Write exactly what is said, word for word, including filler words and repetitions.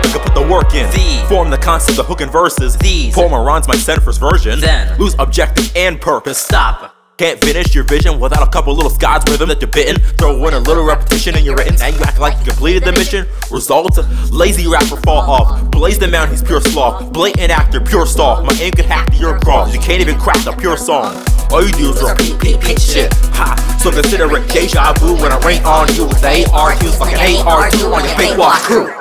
I could put the work in. The. Form the concept of hook and verses. These. Form my rhymes, my send first version. Then. Lose objective and purpose. Stop. Can't finish your vision without a couple little Scots rhythm that you're bitten. Throw in a little repetition in your written. Now you act like you completed the mission. Result, lazy rapper fall off. Blaze the man, he's pure sloth. Blatant actor, pure stall. My aim could hack your cross. You can't even craft a pure song. All you do is repeat, repeat, repeat shit. Ha! So consider it deja vu when I rain on you with the A R Qs, fucking A R two on your fake watch crew.